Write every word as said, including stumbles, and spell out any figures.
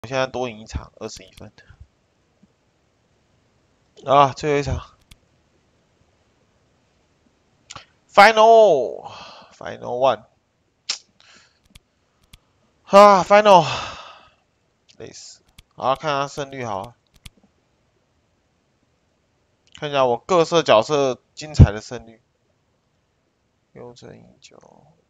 我现在多赢一场，二十一分。啊，最后一场 ，Final Final One，啊，Final，累死。好，看下胜率好了，看一下我各色角色精彩的胜率，六乘以九。